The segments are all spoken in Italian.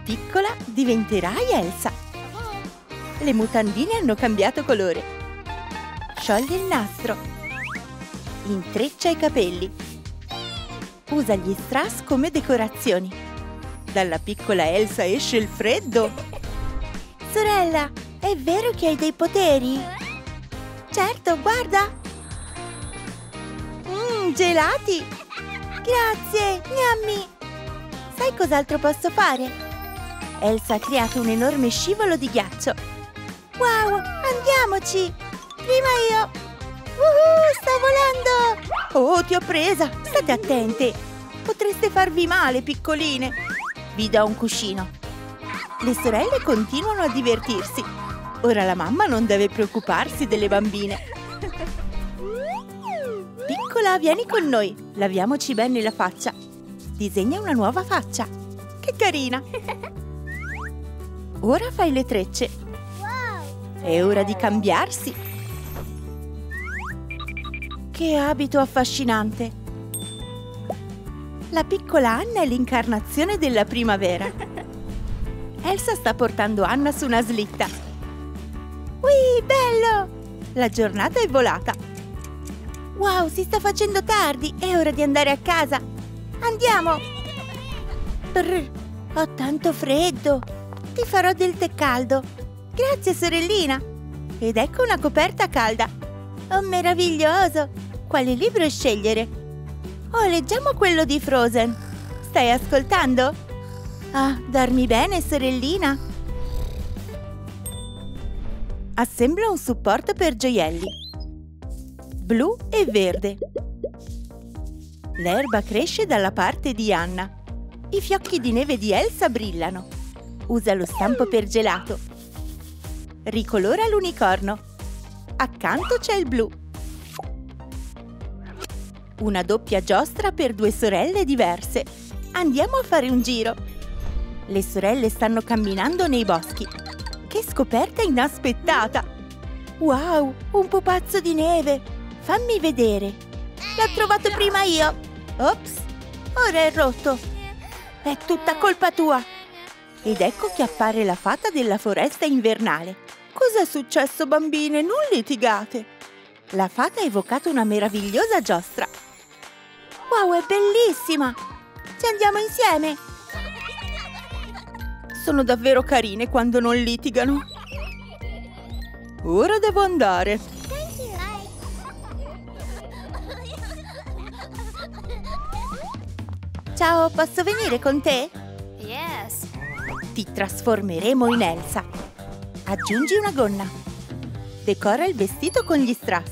piccola diventerai Elsa. Le mutandine hanno cambiato colore. Sciogli il nastro. Intreccia i capelli. Usa gli strass come decorazioni. Dalla piccola Elsa esce il freddo. Sorella, è vero che hai dei poteri? Certo, guarda! Gelati! Grazie, gnammi! Sai cos'altro posso fare? Elsa ha creato un enorme scivolo di ghiaccio. Wow, andiamoci! Prima io! Sto volando! Oh, ti ho presa! State attente! Potreste farvi male, piccoline! Vi do un cuscino. Le sorelle continuano a divertirsi. Ora la mamma non deve preoccuparsi delle bambine. Piccola, vieni con noi. Laviamoci bene la faccia. Disegna una nuova faccia. Che carina! Ora fai le trecce. È ora di cambiarsi. Che abito affascinante! La piccola Anna è l'incarnazione della primavera. Elsa sta portando Anna su una slitta. Ui, bello! La giornata è volata. Wow, si sta facendo tardi. È ora di andare a casa. Andiamo! Brr, ho tanto freddo. Ti farò del tè caldo. Grazie, sorellina. Ed ecco una coperta calda. Oh, meraviglioso! Quale libro scegliere? Oh, leggiamo quello di Frozen. Stai ascoltando? Ah, dormi bene, sorellina. Assembla un supporto per gioielli. Blu e verde. L'erba cresce dalla parte di Anna. I fiocchi di neve di Elsa brillano. Usa lo stampo per gelato. Ricolora l'unicorno. Accanto c'è il blu. Una doppia giostra per due sorelle diverse. Andiamo a fare un giro. Le sorelle stanno camminando nei boschi. Che scoperta inaspettata! Wow, un pupazzo di neve! Fammi vedere. L'ho trovato prima io. Ops, ora è rotto. È tutta colpa tua. Ed ecco che appare la fata della foresta invernale. Cos'è successo, bambine? Non litigate. La fata ha evocato una meravigliosa giostra. Wow, è bellissima! Ci andiamo insieme? Sono davvero carine quando non litigano. Ora devo andare. Ciao, posso venire con te? Yes. Ti trasformeremo in Elsa. Aggiungi una gonna. Decora il vestito con gli strass.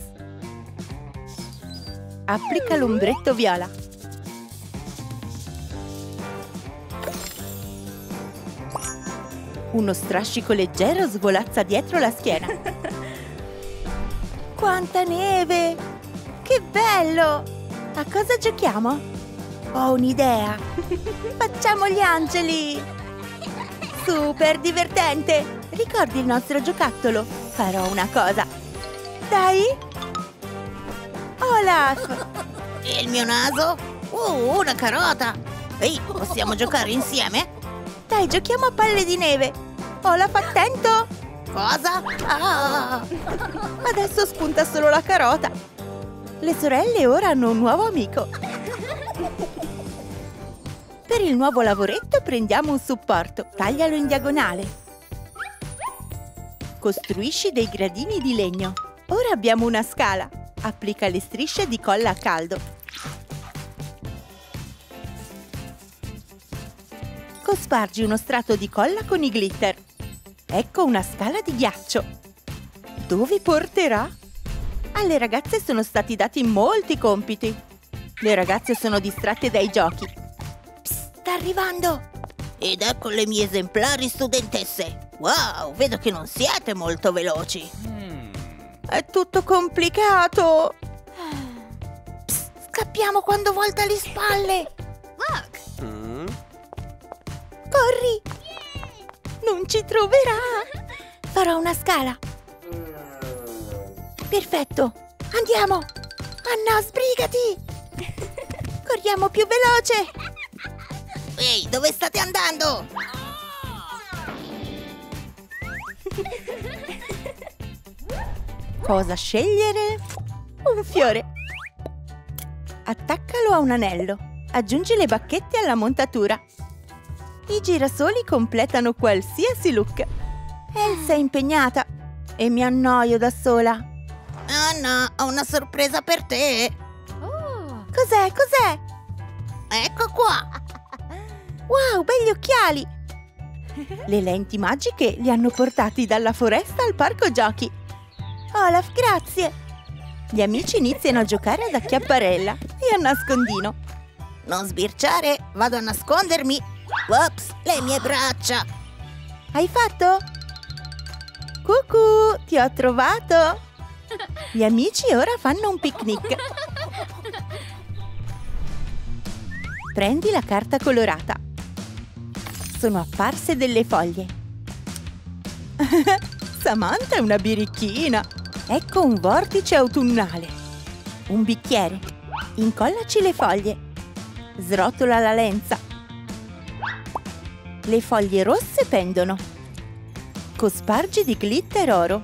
Applica l'ombretto viola. Uno strascico leggero svolazza dietro la schiena. Quanta neve! Che bello! A cosa giochiamo? Ho un'idea! Facciamo gli angeli! Super divertente! Ricordi il nostro giocattolo? Farò una cosa. Dai! Olaf! E il mio naso? Una carota! Ehi, possiamo giocare insieme? Dai, giochiamo a palle di neve! Olaf, attento! Cosa? Ah! Adesso spunta solo la carota! Le sorelle ora hanno un nuovo amico! Per il nuovo lavoretto prendiamo un supporto, taglialo in diagonale. Costruisci dei gradini di legno. Ora abbiamo una scala. Applica le strisce di colla a caldo. Cospargi uno strato di colla con i glitter. Ecco una scala di ghiaccio. Dove porterà? Alle ragazze sono stati dati molti compiti. Le ragazze sono distratte dai giochi. Sta arrivando! Ed ecco le mie esemplari studentesse! Wow, vedo che non siete molto veloci! È tutto complicato! Psst, scappiamo quando volta le spalle! Look. Corri! Non ci troverà! Farò una scala! Perfetto! Andiamo! Anna, sbrigati! Corriamo più veloce! Ehi, dove state andando? Cosa scegliere? Un fiore. Attaccalo a un anello. Aggiungi le bacchette alla montatura. I girasoli completano qualsiasi look. Elsa è impegnata e mi annoio da sola. Oh no, ho una sorpresa per te. Oh. Cos'è? Cos'è? Ecco qua. Wow, begli occhiali! Le lenti magiche li hanno portati dalla foresta al parco giochi. Olaf, grazie! Gli amici iniziano a giocare ad acchiapparella e a nascondino. Non sbirciare, vado a nascondermi. Ops, le mie braccia. Hai fatto? Cucù, ti ho trovato! Gli amici ora fanno un picnic. Prendi la carta colorata. Sono apparse delle foglie. Samantha è una birichina. Ecco un vortice autunnale. Un bicchiere. Incollaci le foglie. Srotola la lenza. Le foglie rosse pendono. Cospargi di glitter oro.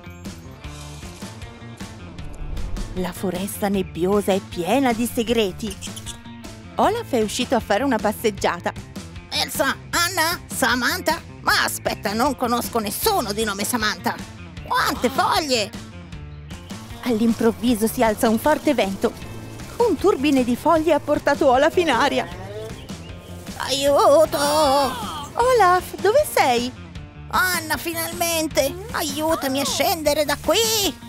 La foresta nebbiosa è piena di segreti. Olaf è uscito a fare una passeggiata. Elsa, Anna, Samantha? Ma aspetta, non conosco nessuno di nome Samantha. Quante foglie! All'improvviso si alza un forte vento. Un turbine di foglie ha portato Olaf in aria. Aiuto! Olaf, dove sei? Anna, finalmente! Aiutami a scendere da qui!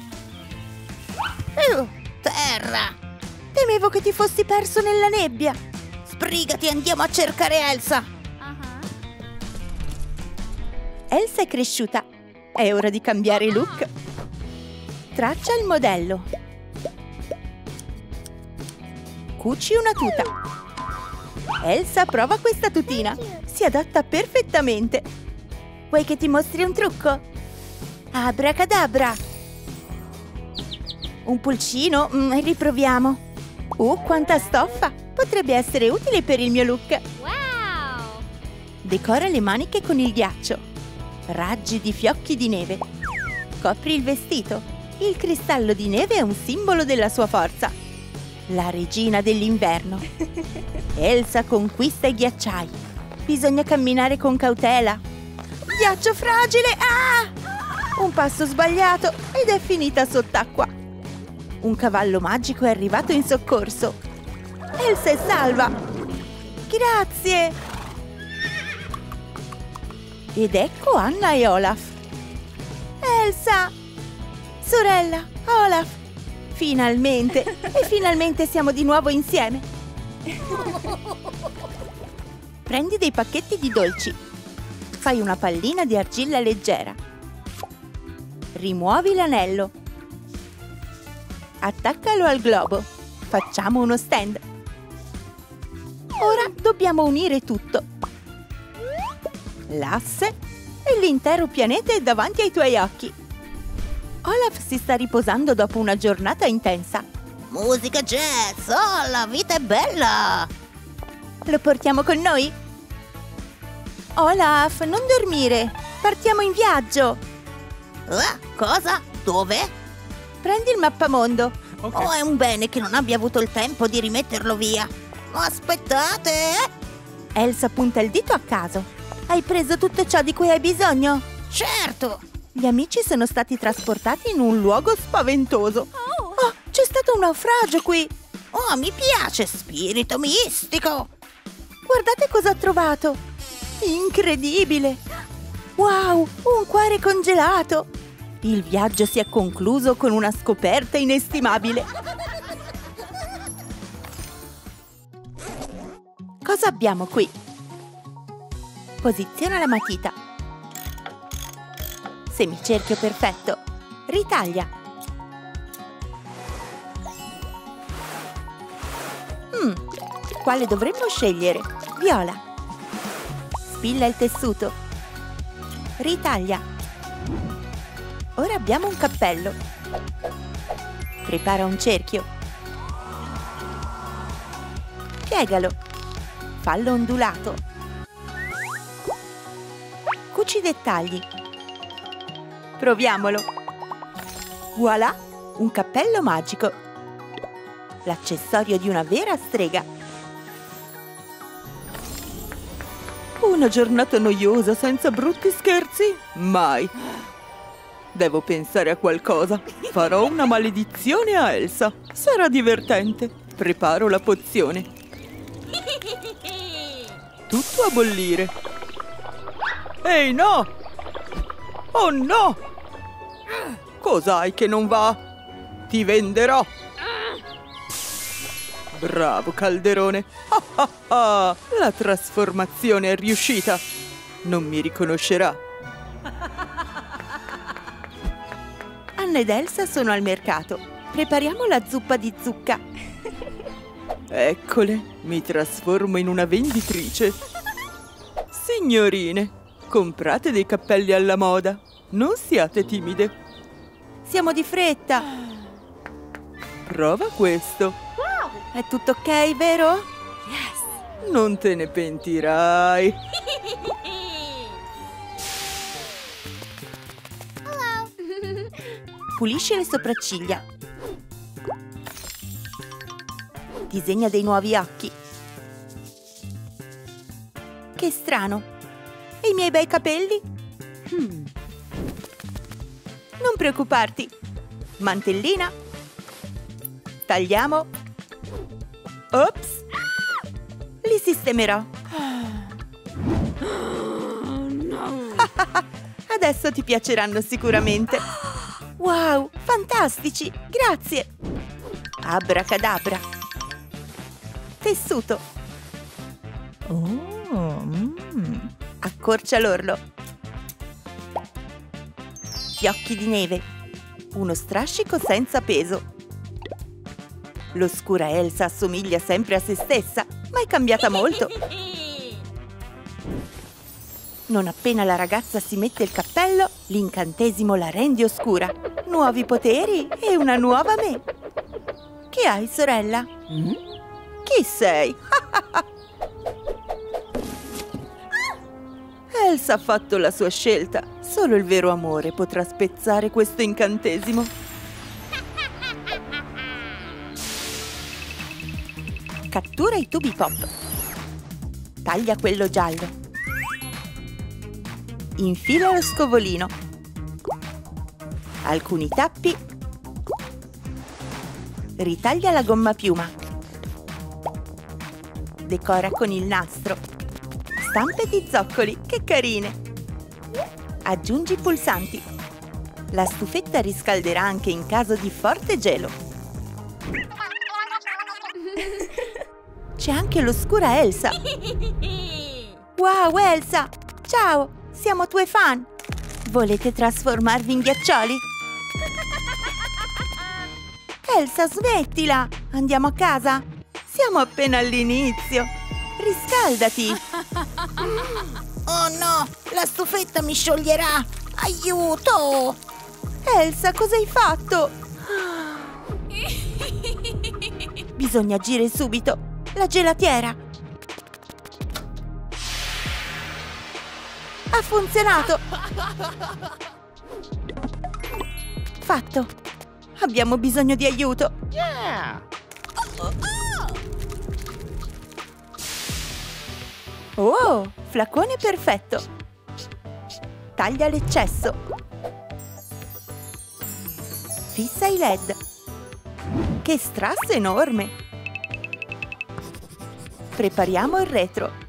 Terra! Temevo che ti fossi perso nella nebbia. Sbrigati, andiamo a cercare Elsa! Elsa è cresciuta. È ora di cambiare look. Traccia il modello. Cuci una tuta. Elsa prova questa tutina. Si adatta perfettamente. Vuoi che ti mostri un trucco? Abracadabra! Un pulcino? Riproviamo. Quanta stoffa! Potrebbe essere utile per il mio look. Wow! Decora le maniche con il ghiaccio. Raggi di fiocchi di neve. Copri il vestito. Il cristallo di neve è un simbolo della sua forza. La regina dell'inverno. Elsa conquista i ghiacciai. Bisogna camminare con cautela. Ghiaccio fragile! Ah! Un passo sbagliato ed è finita sott'acqua. Un cavallo magico è arrivato in soccorso. Elsa è salva! Grazie! Ed ecco Anna e Olaf. Elsa! Sorella, Olaf! Finalmente! E finalmente siamo di nuovo insieme! Prendi dei pacchetti di dolci. Fai una pallina di argilla leggera. Rimuovi l'anello. Attaccalo al globo. Facciamo uno stand. Ora dobbiamo unire tutto. L'asse e l'intero pianeta è davanti ai tuoi occhi. Olaf si sta riposando dopo una giornata intensa. Musica jazz! Oh, la vita è bella! Lo portiamo con noi? Olaf, non dormire! Partiamo in viaggio! Cosa? Dove? Prendi il mappamondo. Okay. Oh, è un bene che non abbia avuto il tempo di rimetterlo via. Aspettate! Elsa punta il dito a caso. Hai preso tutto ciò di cui hai bisogno? Certo! Gli amici sono stati trasportati in un luogo spaventoso. Oh, c'è stato un naufragio qui! Oh, mi piace, spirito mistico! Guardate cosa ho trovato! Incredibile! Wow, un cuore congelato! Il viaggio si è concluso con una scoperta inestimabile. Cosa abbiamo qui? Posiziona la matita. Semicerchio perfetto. Ritaglia. Quale dovremmo scegliere? Viola. Spilla il tessuto. Ritaglia. Ora abbiamo un cappello. Prepara un cerchio. Piegalo. Fallo ondulato. Cuci i dettagli. Proviamolo! Voilà! Un cappello magico! L'accessorio di una vera strega! Una giornata noiosa senza brutti scherzi? Mai! Devo pensare a qualcosa. Farò una maledizione a Elsa. Sarà divertente. Preparo la pozione. Tutto a bollire. Ehi, no! Oh no! Cos'hai che non va? Ti venderò! Bravo, calderone! Ah, ah, ah. La trasformazione è riuscita! Non mi riconoscerà! Anna ed Elsa sono al mercato. Prepariamo la zuppa di zucca. Eccole, mi trasformo in una venditrice. Signorine, comprate dei cappelli alla moda. Non siate timide. Siamo di fretta. Prova questo. È tutto ok, vero? Yes. Non te ne pentirai. Pulisci le sopracciglia. Disegna dei nuovi occhi. Che strano. E i miei bei capelli? Non preoccuparti. Mantellina. Tagliamo. Ops. Li sistemerò. Adesso ti piaceranno sicuramente. Wow, fantastici! Grazie! Abracadabra! Tessuto! Accorcia l'orlo! Fiocchi di neve! Uno strascico senza peso! L'oscura Elsa assomiglia sempre a se stessa, ma è cambiata molto! Non appena la ragazza si mette il cappello, l'incantesimo la rende oscura. Nuovi poteri e una nuova me. Che hai, sorella? Chi sei? Elsa ha fatto la sua scelta. Solo il vero amore potrà spezzare questo incantesimo. Cattura i tubi pop. Taglia quello giallo. Infila lo scovolino. Alcuni tappi. Ritaglia la gomma piuma. Decora con il nastro. Stampe di zoccoli, che carine! Aggiungi i pulsanti. La stufetta riscalderà anche in caso di forte gelo. C'è anche l'oscura Elsa. Wow, Elsa! Ciao! Siamo tue fan! Volete trasformarvi in ghiaccioli? Elsa, smettila! Andiamo a casa? Siamo appena all'inizio! Riscaldati! Oh no! La stufetta mi scioglierà! Aiuto! Elsa, cosa hai fatto? Bisogna agire subito! La gelatiera! Ha funzionato! Fatto! Abbiamo bisogno di aiuto! Oh! Flacone perfetto! Taglia l'eccesso! Fissa i LED! Che strass enorme! Prepariamo il retro!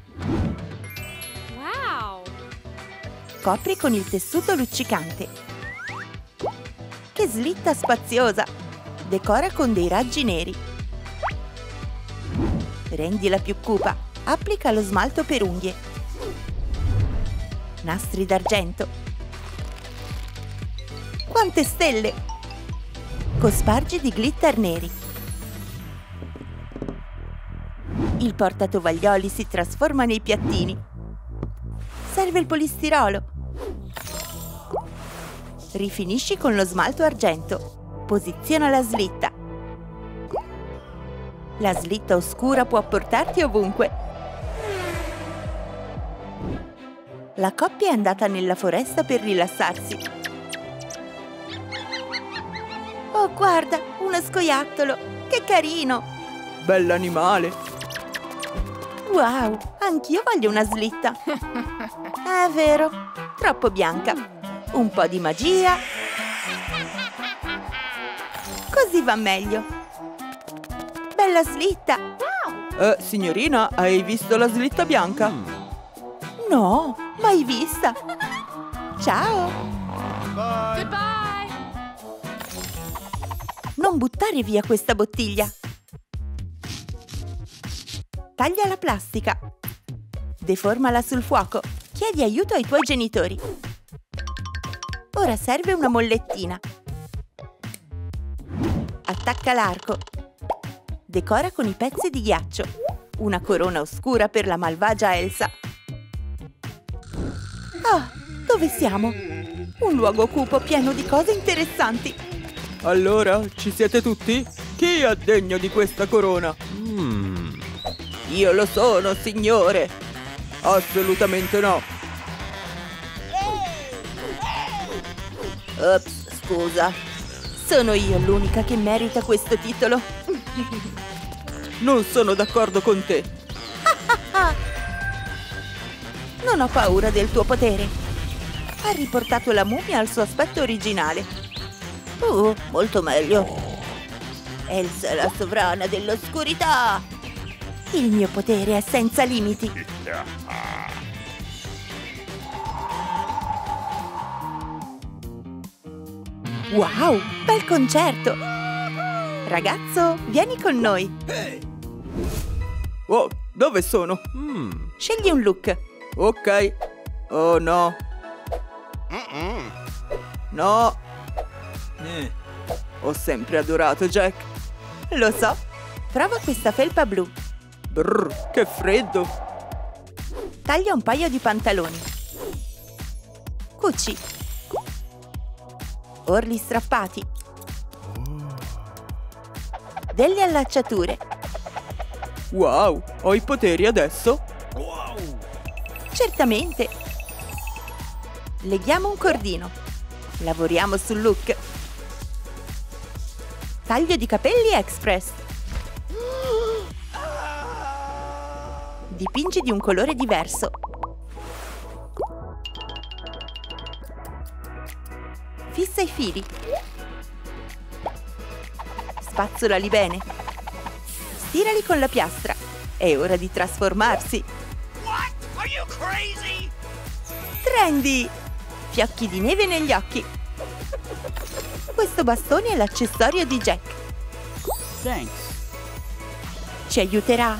Copri con il tessuto luccicante. Che slitta spaziosa! Decora con dei raggi neri. Rendila più cupa. Applica lo smalto per unghie. Nastri d'argento. Quante stelle! Cospargi di glitter neri. Il portatovaglioli si trasforma nei piattini. Serve il polistirolo. Rifinisci con lo smalto argento. Posiziona la slitta. La slitta oscura può portarti ovunque. La coppia è andata nella foresta per rilassarsi. Oh, guarda, uno scoiattolo! Che carino! Bell'animale. Wow, anch'io voglio una slitta. È vero, troppo bianca. Un po' di magia. Così va meglio. Bella slitta. Signorina, hai visto la slitta bianca? No, mai vista. Ciao. Goodbye. Non buttare via questa bottiglia. Taglia la plastica. Deformala sul fuoco. Chiedi aiuto ai tuoi genitori. Ora serve una mollettina. Attacca l'arco. Decora con i pezzi di ghiaccio. Una corona oscura per la malvagia Elsa. Ah, dove siamo? Un luogo cupo pieno di cose interessanti. Allora, ci siete tutti? Chi è degno di questa corona? Io lo sono, signore. Assolutamente no. Ops, scusa. Sono io l'unica che merita questo titolo. Non sono d'accordo con te. Non ho paura del tuo potere. Ha riportato la mummia al suo aspetto originale. Molto meglio. Elsa è la sovrana dell'oscurità. Il mio potere è senza limiti. Wow, bel concerto! Ragazzo, vieni con noi. Oh, dove sono? Scegli un look. Ok. Oh no. No. Ho sempre adorato Jack. Lo so. Prova questa felpa blu. Brr, che freddo. Taglia un paio di pantaloni. Cuci. Orli strappati. Delle allacciature. Wow, ho i poteri adesso? Certamente. Leghiamo un cordino. Lavoriamo sul look. Taglio di capelli express. Dipingi di un colore diverso. Fissa i fili. Spazzolali bene. Stirali con la piastra. È ora di trasformarsi. Trendy! Fiocchi di neve negli occhi. Questo bastone è l'accessorio di Jack. Thanks. Ci aiuterà?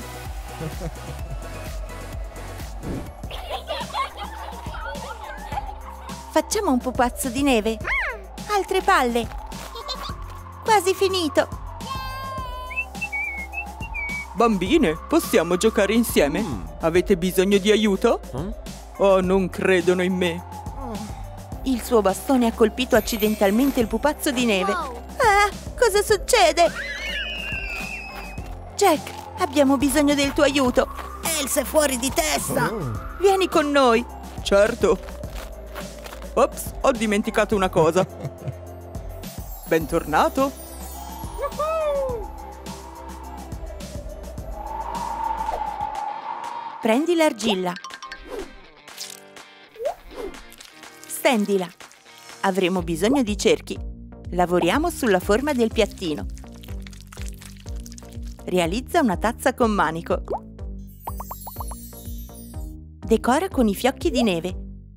Facciamo un pupazzo di neve. Altre palle. Quasi finito. Bambine, possiamo giocare insieme? Avete bisogno di aiuto? Oh, non credono in me. Il suo bastone ha colpito accidentalmente il pupazzo di neve. Wow. Ah, cosa succede? Jack, abbiamo bisogno del tuo aiuto. Elsa è fuori di testa! Vieni con noi. Certo. Ops, ho dimenticato una cosa. Bentornato. Prendi l'argilla. Stendila. Avremo bisogno di cerchi. Lavoriamo sulla forma del piattino. Realizza una tazza con manico. Decora con i fiocchi di neve.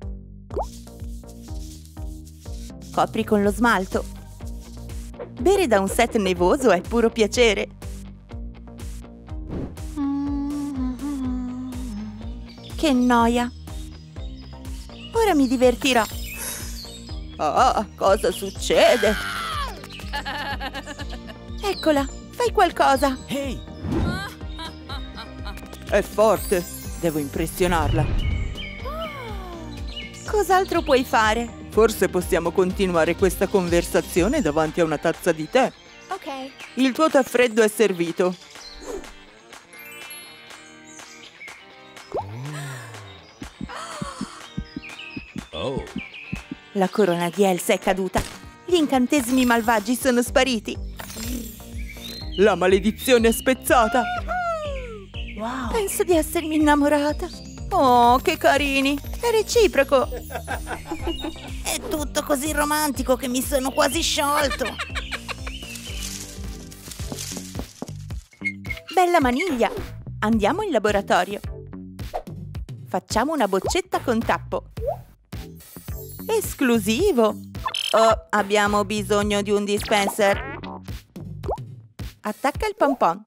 Copri con lo smalto. Bere da un set nevoso è puro piacere. Che noia. Ora mi divertirò. Ah, cosa succede? Eccola, fai qualcosa. Hey! È forte. Devo impressionarla. Cos'altro puoi fare? Forse possiamo continuare questa conversazione davanti a una tazza di tè. Ok. Il tuo tè freddo è servito. Oh. La corona di Elsa è caduta. Gli Gli incantesimi malvagi sono spariti. La maledizione è spezzata. Wow. Penso di essermi innamorata. Oh, che carini! È reciproco. È tutto così romantico che mi sono quasi sciolto. Bella maniglia! Andiamo in laboratorio. Facciamo una boccetta con tappo. Esclusivo! Oh, abbiamo bisogno di un dispenser. Attacca il pompon.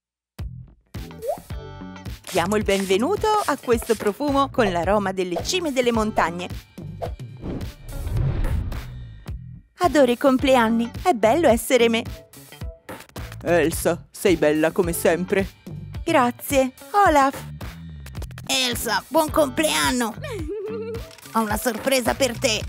Diamo il benvenuto a questo profumo con l'aroma delle cime delle montagne. Adoro i compleanni, è bello essere me. Elsa, sei bella come sempre. Grazie, Olaf. Elsa, buon compleanno! Ho una sorpresa per te.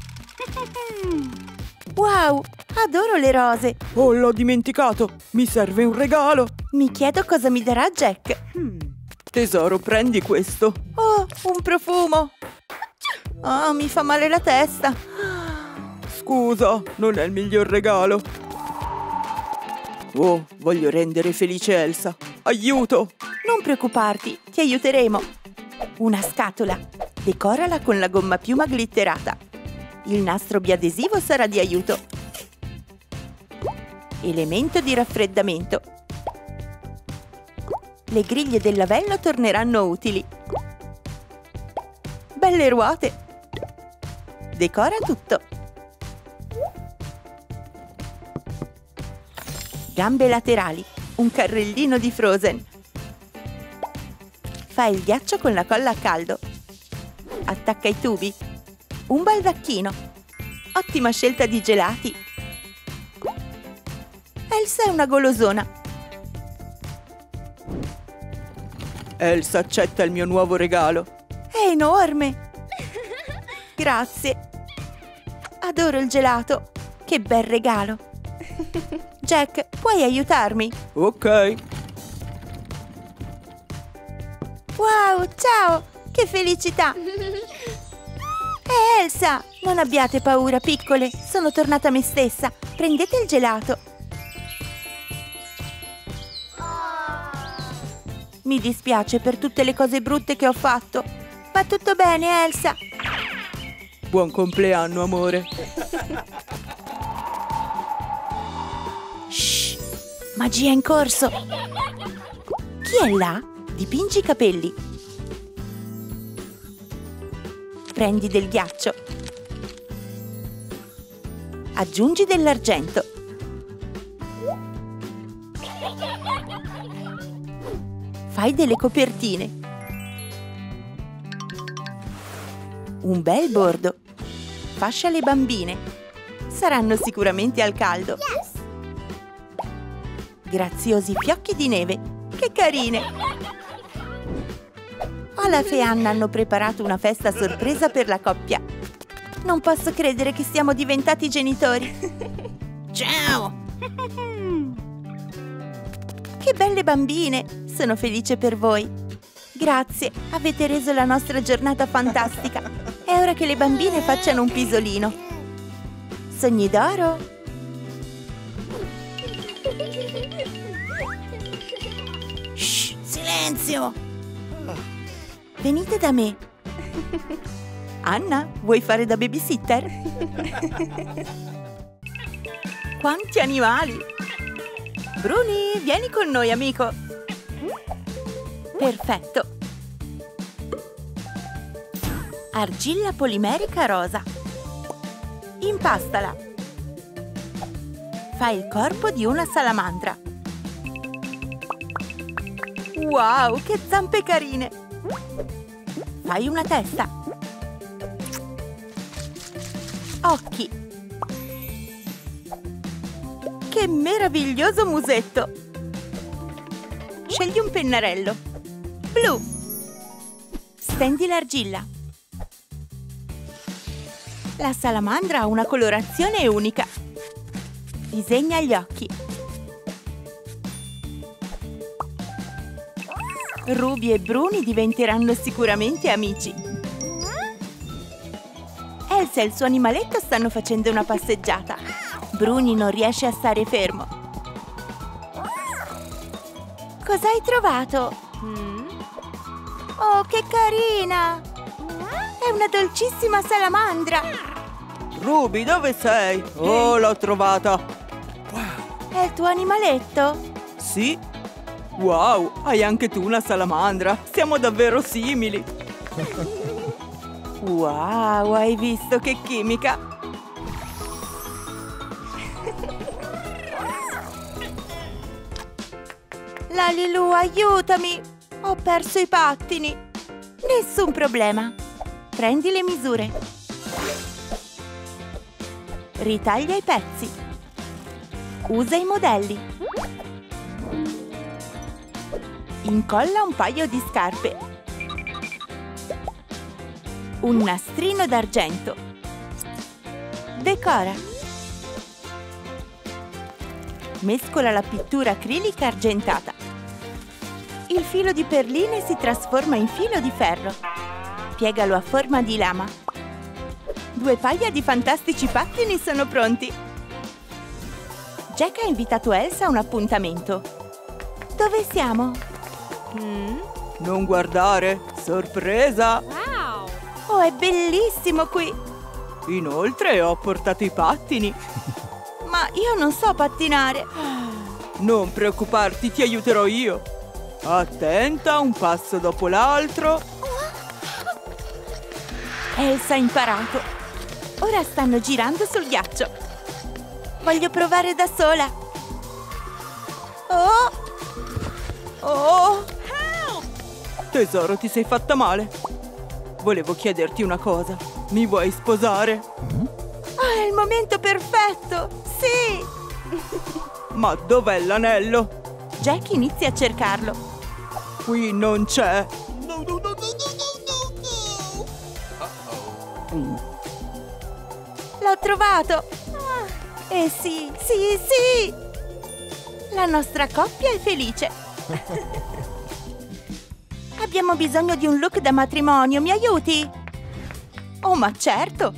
Wow, adoro le rose. Oh, l'ho dimenticato. Mi serve un regalo. Mi chiedo cosa mi darà Jack. Tesoro, prendi questo. Oh, un profumo. Oh, mi fa male la testa. Scusa, non è il miglior regalo. Oh, voglio rendere felice Elsa. Aiuto! Non preoccuparti, ti aiuteremo. Una scatola. Decorala con la gomma piuma glitterata. Il nastro biadesivo sarà di aiuto. Elemento di raffreddamento. Le griglie del lavello torneranno utili. Belle ruote. Decora tutto. Gambe laterali. Un carrellino di Frozen. Fai il ghiaccio con la colla a caldo. Attacca i tubi. Un baldacchino. Ottima scelta di gelati. Elsa è una golosona. Elsa accetta il mio nuovo regalo. È enorme. Grazie. Adoro il gelato. Che bel regalo. Jack, puoi aiutarmi? Ok. Wow, ciao! Che felicità! È Elsa! Non abbiate paura, piccole. Sono tornata me stessa. Prendete il gelato. Mi dispiace per tutte le cose brutte che ho fatto. Va tutto bene, Elsa? Buon compleanno, amore. Shh! Magia in corso! Chi è là? Dipingi i capelli. Prendi del ghiaccio. Aggiungi dell'argento. Fai delle copertine. Un bel bordo. Fascia le bambine. Saranno sicuramente al caldo. Graziosi fiocchi di neve. Che carine! Olaf e Anna hanno preparato una festa sorpresa per la coppia. Non posso credere che siamo diventati genitori. Ciao! Che belle bambine! Sono felice per voi. Grazie, avete reso la nostra giornata fantastica. È ora che le bambine facciano un pisolino. Sogni d'oro? Shh, silenzio! Venite da me. Anna, vuoi fare da babysitter? Quanti animali! Bruni, vieni con noi, amico. Perfetto. Argilla polimerica rosa. Impastala. Fai il corpo di una salamandra. Wow, che zampe carine! Fai una testa. Occhi. Che meraviglioso musetto! Scegli un pennarello. Blu. Stendi l'argilla. La salamandra ha una colorazione unica. Disegna gli occhi. Ruby e Bruni diventeranno sicuramente amici. Elsa e il suo animaletto stanno facendo una passeggiata. Bruni non riesce a stare fermo. Cosa hai trovato? Oh, che carina! È una dolcissima salamandra! Ruby, dove sei? Oh, l'ho trovata! È il tuo animaletto? Sì? Wow, hai anche tu una salamandra! Siamo davvero simili! Wow, hai visto che chimica? Lalilu, aiutami! Ho perso i pattini! Nessun problema! Prendi le misure. Ritaglia i pezzi. Usa i modelli. Incolla un paio di scarpe. Un nastrino d'argento. Decora. Mescola la pittura acrilica argentata. Il filo di perline si trasforma in filo di ferro. Piegalo a forma di lama. 2 paia di fantastici pattini sono pronti. Jack ha invitato Elsa a un appuntamento. Dove siamo? Non guardare! Sorpresa! Oh, è bellissimo qui! Inoltre ho portato i pattini. Ma io non so pattinare. Non preoccuparti, ti aiuterò io. Attenta, un passo dopo l'altro. Elsa ha imparato. Ora stanno girando sul ghiaccio. Voglio provare da sola. Oh! Oh! Tesoro, ti sei fatta male. Volevo chiederti una cosa. Mi vuoi sposare? È il momento perfetto! Sì! Ma dov'è l'anello? Jack inizia a cercarlo. Qui non c'è. L'ho trovato! Sì, sì, sì! La nostra coppia è felice! Abbiamo bisogno di un look da matrimonio, mi aiuti? Oh, ma certo!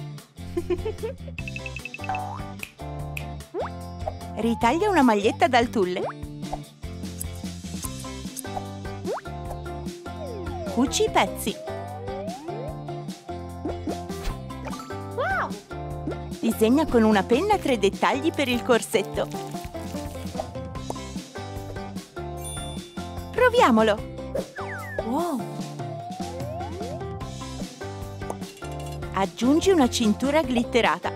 Ritaglia una maglietta dal tulle. Cuci i pezzi. Disegna con una penna 3 dettagli per il corsetto. Proviamolo! Wow! Aggiungi una cintura glitterata.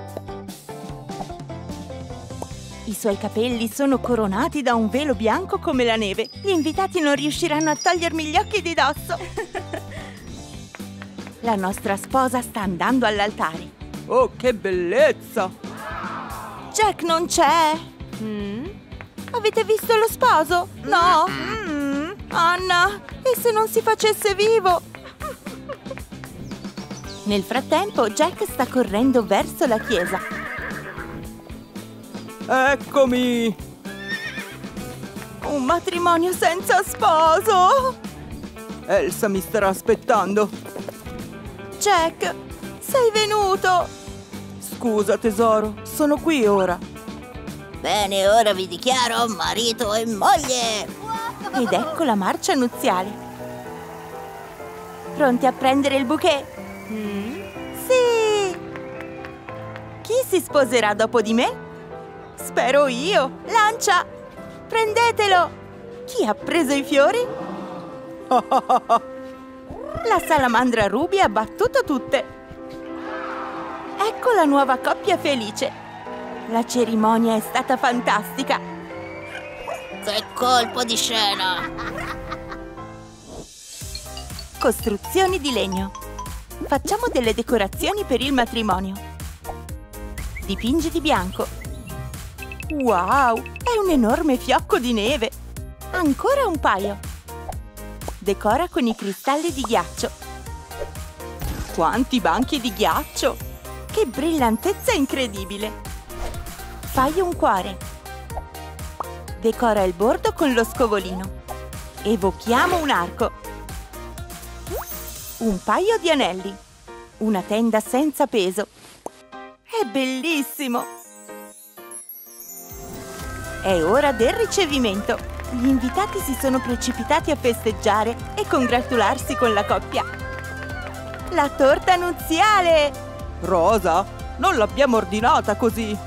I suoi capelli sono coronati da un velo bianco come la neve. Gli invitati non riusciranno a togliermi gli occhi di dosso. La nostra sposa sta andando all'altare. Oh, che bellezza! Jack non c'è! Avete visto lo sposo? No? Anna, e se non si facesse vivo? Nel frattempo, Jack sta correndo verso la chiesa. Eccomi! Un matrimonio senza sposo! Elsa mi starà aspettando. Jack, sei venuto! Scusa, tesoro, sono qui ora. Bene, ora vi dichiaro marito e moglie! Ed ecco la marcia nuziale. Pronti a prendere il bouquet? Sì! Chi si sposerà dopo di me? Spero io! Lancia! Prendetelo! Chi ha preso i fiori? La salamandra Ruby ha battuto tutte! Ecco la nuova coppia felice! La cerimonia è stata fantastica! Che colpo di scena! Costruzioni di legno. Facciamo delle decorazioni per il matrimonio. Dipingi di bianco. Wow! È un enorme fiocco di neve! Ancora un paio! Decora con i cristalli di ghiaccio. Quanti banchi di ghiaccio! Che brillantezza incredibile! Fai un cuore. Decora il bordo con lo scovolino. Evochiamo un arco. Un paio di anelli. Una tenda senza peso. È bellissimo! È ora del ricevimento. Gli invitati si sono precipitati a festeggiare e congratularsi con la coppia. La torta nuziale! Rosa, non l'abbiamo ordinata così.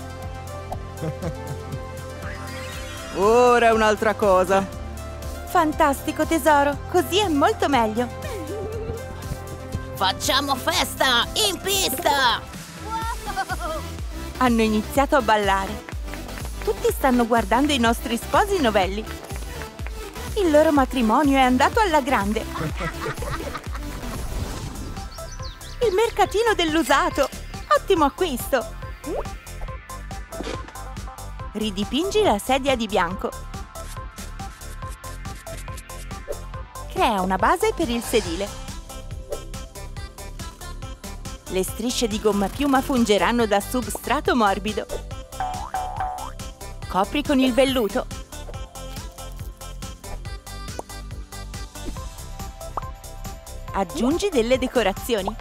Ora un'altra cosa. Fantastico tesoro, così è molto meglio. Facciamo festa in pista! Hanno iniziato a ballare. Tutti stanno guardando i nostri sposi novelli. Il loro matrimonio è andato alla grande. Il mercatino dell'usato! Ottimo acquisto! Ridipingi la sedia di bianco. Crea una base per il sedile. Le strisce di gomma piuma fungeranno da substrato morbido. Copri con il velluto. Aggiungi delle decorazioni.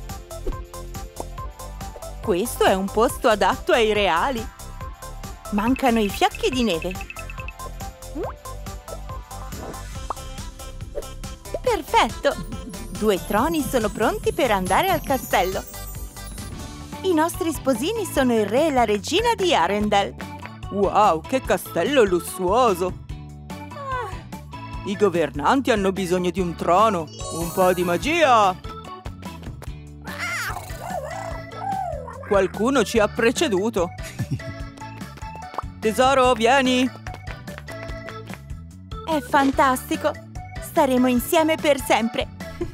Questo è un posto adatto ai reali. Mancano i fiocchi di neve. Perfetto! 2 troni sono pronti per andare al castello. I nostri sposini sono il re e la regina di Arendelle. Wow, che castello lussuoso! I governanti hanno bisogno di un trono. Un po' di magia! Qualcuno ci ha preceduto. Tesoro, vieni! È fantastico! Staremo insieme per sempre!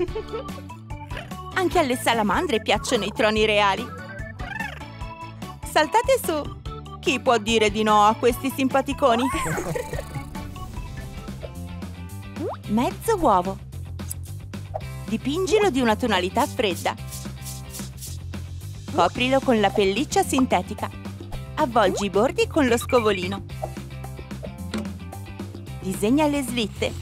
Anche alle salamandre piacciono i troni reali. Saltate su! Chi può dire di no a questi simpaticoni? Mezzo uovo. Dipingilo di una tonalità fredda. Coprilo con la pelliccia sintetica. Avvolgi i bordi con lo scovolino. Disegna le slitte.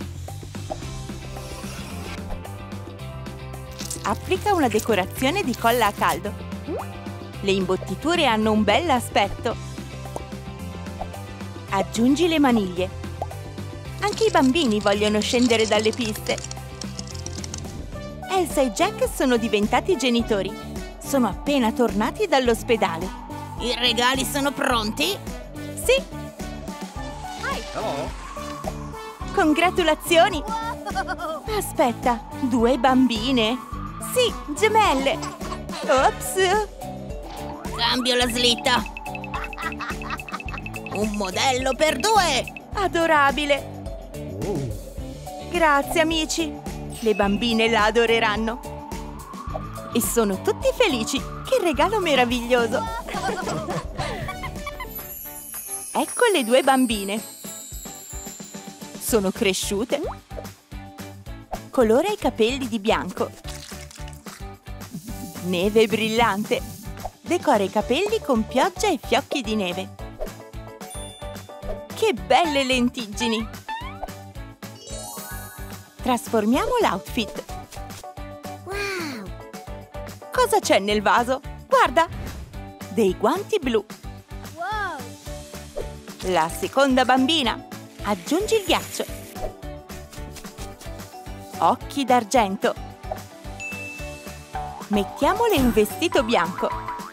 Applica una decorazione di colla a caldo. Le imbottiture hanno un bel aspetto. Aggiungi le maniglie. Anche i bambini vogliono scendere dalle piste. Elsa e Jack sono diventati genitori. Sono appena tornati dall'ospedale. I regali sono pronti? Sì! Congratulazioni! Aspetta, 2 bambine? Sì, gemelle! Ops! Cambio la slitta! Un modello per 2! Adorabile! Grazie amici! Le bambine la adoreranno! E sono tutti felici! Che regalo meraviglioso! Ecco le 2 bambine! Sono cresciute! Colora i capelli di bianco! Neve brillante! Decora i capelli con pioggia e fiocchi di neve! Che belle lentiggini! Trasformiamo l'outfit! Wow! Cosa c'è nel vaso? Guarda! Dei guanti blu! Wow! La seconda bambina! Aggiungi il ghiaccio! Occhi d'argento! Mettiamole un vestito bianco!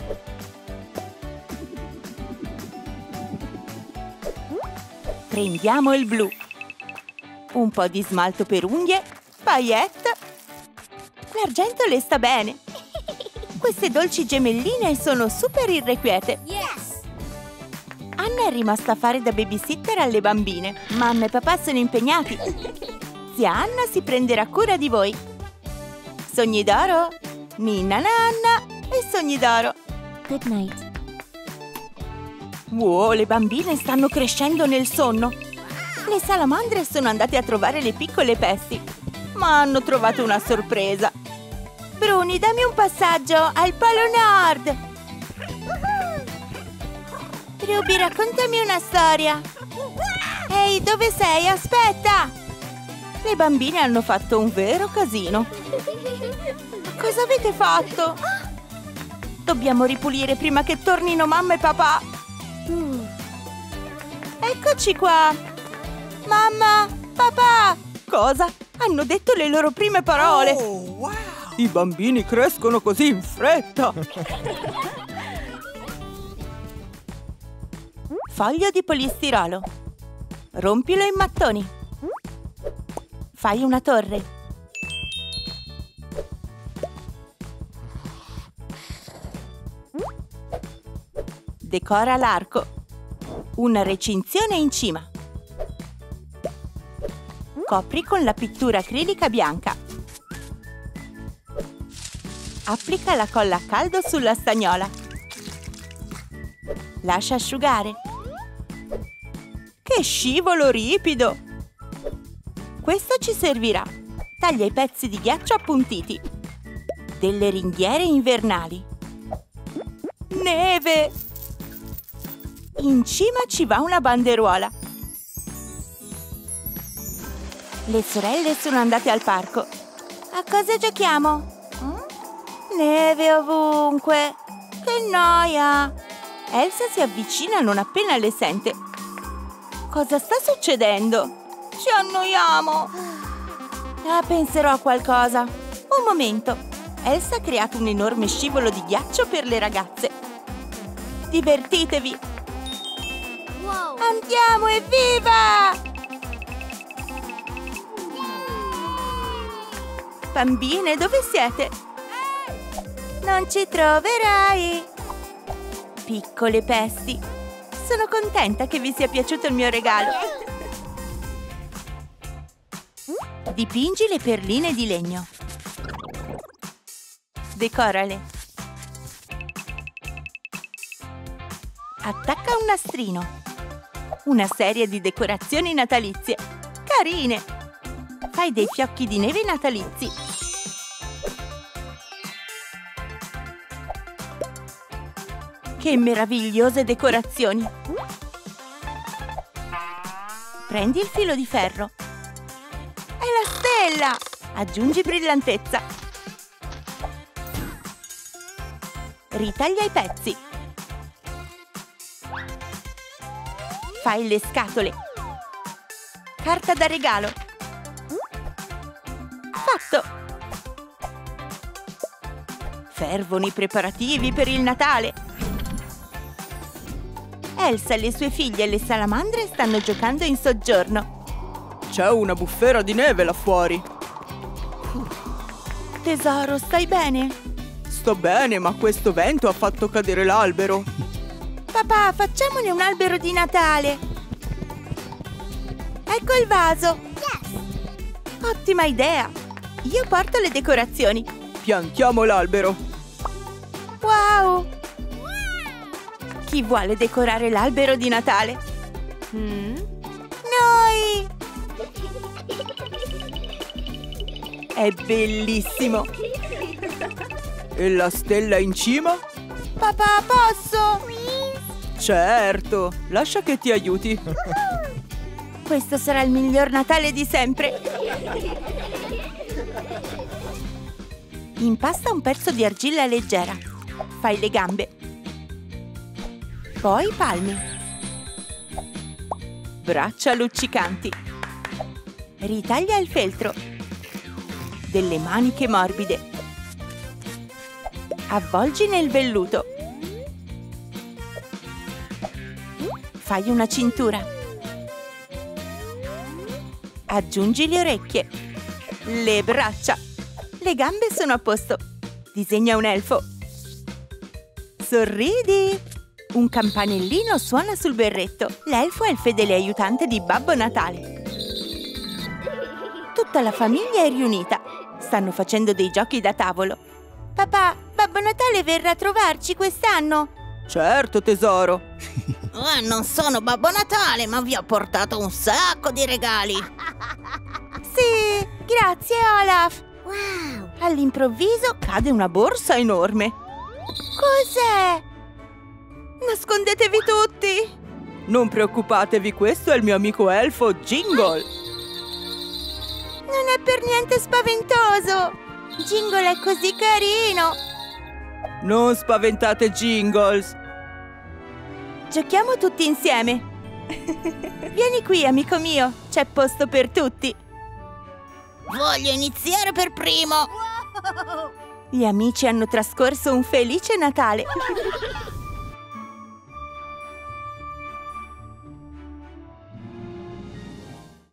Prendiamo il blu! Un po' di smalto per unghie, paillette! L'argento le sta bene! Queste dolci gemelline sono super irrequiete! Yes! Anna è rimasta a fare da babysitter alle bambine. Mamma e papà sono impegnati. Zia Anna si prenderà cura di voi. Sogni d'oro, ninna nanna e sogni d'oro. Good night. Wow, le bambine stanno crescendo nel sonno. Le salamandre sono andate a trovare le piccole pesti, ma hanno trovato una sorpresa. Bruni, dammi un passaggio al Polo Nord. Ruby, raccontami una storia. Ehi, dove sei? Aspetta! Le bambine hanno fatto un vero casino. Cosa avete fatto? Dobbiamo ripulire prima che tornino mamma e papà. Eccoci qua! Mamma! Papà! Cosa? Hanno detto le loro prime parole! I bambini crescono così in fretta! Foglio di polistirolo. Rompilo in mattoni. Fai una torre. Decora l'arco. Una recinzione in cima. Copri con la pittura acrilica bianca. Applica la colla a caldo sulla stagnola. Lascia asciugare. Che scivolo ripido! Questo ci servirà. Taglia i pezzi di ghiaccio appuntiti. Delle ringhiere invernali. Neve! In cima ci va una banderuola. Le sorelle sono andate al parco. A cosa giochiamo? Neve ovunque. Che noia! Elsa si avvicina non appena le sente. Cosa sta succedendo? Ci annoiamo! Penserò a qualcosa. Un momento. Elsa ha creato un enorme scivolo di ghiaccio per le ragazze. Divertitevi! Wow. Andiamo, evviva! Bambine, dove siete? Non ci troverai! Piccole pesti! Sono contenta che vi sia piaciuto il mio regalo! Dipingi le perline di legno. Decorale. Attacca un nastrino. Una serie di decorazioni natalizie. Carine! Fai dei fiocchi di neve natalizi. Che meravigliose decorazioni! Prendi il filo di ferro. È la stella! Aggiungi brillantezza. Ritaglia i pezzi. Fai le scatole. Carta da regalo. Fatto! Fervono i preparativi per il Natale. Elsa, le sue figlie e le salamandre stanno giocando in soggiorno. C'è una bufera di neve là fuori. Tesoro, stai bene? Sto bene, ma questo vento ha fatto cadere l'albero. Papà, facciamone un albero di Natale. Ecco il vaso. Ottima idea. Io porto le decorazioni. Piantiamo l'albero. Wow! Chi vuole decorare l'albero di Natale? Noi! È bellissimo! E la stella in cima? Papà, posso? Certo! Lascia che ti aiuti. Questo sarà il miglior Natale di sempre! Impasta un pezzo di argilla leggera. Fai le gambe. Poi i palmi. Braccia luccicanti. Ritaglia il feltro. Delle maniche morbide. Avvolgi nel velluto. Fai una cintura. Aggiungi le orecchie. Le braccia. Le gambe sono a posto. Disegna un elfo. Sorridi! Un campanellino suona sul berretto. L'elfo è il fedele aiutante di Babbo Natale. Tutta la famiglia è riunita. Stanno facendo dei giochi da tavolo. Papà, Babbo Natale verrà a trovarci quest'anno? Certo, tesoro. Non sono Babbo Natale, ma vi ho portato un sacco di regali. Sì, grazie Olaf. Wow! All'improvviso cade una borsa enorme. Cos'è? Nascondetevi tutti! Non preoccupatevi, questo è il mio amico elfo Jingle. Non è per niente spaventoso! Jingle è così carino! Non spaventate Jingles. Giochiamo tutti insieme! Vieni qui, amico mio, c'è posto per tutti. Voglio iniziare per primo. Gli amici hanno trascorso un felice Natale.